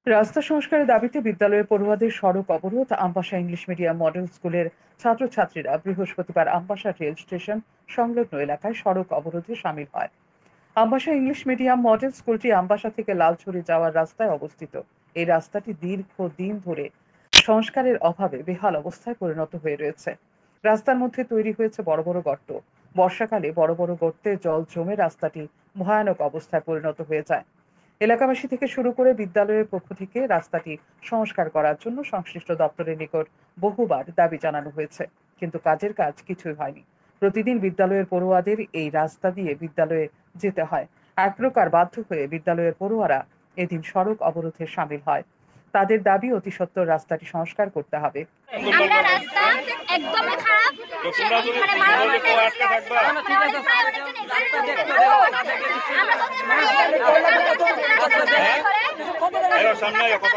রাস্তা সংস্কারের দাবিতে বিদ্যালয়ের পড়ুয়াদের সড়ক অবরোধ। আমবাসা ইংলিশ মিডিয়াম মডেল স্কুলের ছাত্রছাত্রীরা বৃহস্পতিবার আমবাসা রেল স্টেশন সংলগ্ন এলাকায় সড়ক অবরোধে শামিল হয়। আমবাসা ইংলিশ মিডিয়াম মডেল স্কুলটি আমবাসা থেকে লালছড়ি যাওয়ার রাস্তায় অবস্থিত। এই রাস্তাটি দীর্ঘদিন ধরে সংস্কারের অভাবে বেহাল অবস্থায় পরিণত হয়ে রয়েছে। রাস্তার মধ্যে তৈরি হয়েছে বড় বড় গর্ত। বর্ষাকালে বড় বড় গর্তে জল জমে রাস্তাটি ভয়ানক অবস্থায় পরিণত হয়ে যায়। এলাকাবাসী থেকে শুরু করে বিদ্যালয়ের পক্ষ থেকে রাস্তাটি সংস্কার করার জন্য সংশ্লিষ্ট দপ্তরের নিকট বহুবার দাবি জানানো হয়েছে, কিন্তু কাজের কাজ কিছুই হয়নি। প্রতিদিন বিদ্যালয়ের পড়ুয়াদের এই রাস্তা দিয়ে বিদ্যালয়ে যেতে হয়। এক প্রকার বাধ্য হয়ে বিদ্যালয়ের পড়ুয়ারা এদিন সড়ক অবরোধে শামিল হয়। তাদের দাবি অতি সত্বর রাস্তাটি সংস্কার করতে হবে। আমরা রাস্তা একদমই খারাপ, মানে মারামারি আটকে থাকবা। আমরা সামনে কথা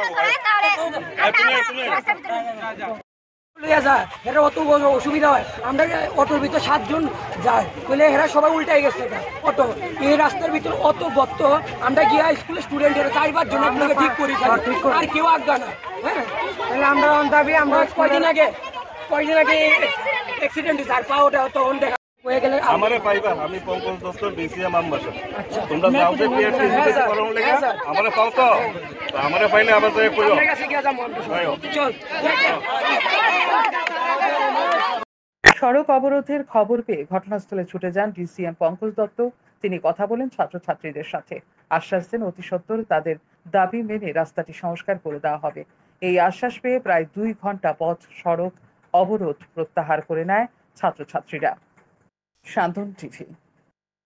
এরা অত অসুবিধা হয়। আমরা অটোর ভিতর 7 জন যায় বলে এরা সবাই উল্টাই গেছে। অটো এই রাস্তার ভিতর অত গর্ত, আমরা গিয়া স্কুলের স্টুডেন্টের 4-5 জন আপনাকে ঠিক করি আর কেউ আজ্ঞা না। হ্যাঁ, তাহলে আমরা দাবি আমরা কয়দিন আগে অ্যাক্সিডেন্ট হয়েছে আর পাওয়াটা তখন দেখা হয়ে গেলে আমারে পাইবা। আমি পঙ্কজ দত্ত ডিসিএম আমবাসা। তোমরা যাও যে পিএসসি করম লাগা আমারে পাও তো আমারে পাইলে আবার যাই কইও চল। সড়ক অবরোধের খবর পেয়ে ঘটনাস্থলে ছুটে যান ডিসিএম পঙ্কজ দত্ত। তিনি কথা বলেন ছাত্রছাত্রীদের সাথে, আশ্বাস দেন অতি সত্বর তাদের দাবি মেনে রাস্তাটি সংস্কার করে দেওয়া হবে। এই আশ্বাস পেয়ে প্রায় 2 ঘন্টা পথ সড়ক অবরোধ প্রত্যাহার করে নেয় ছাত্রছাত্রীরা। শান্তন টিভি।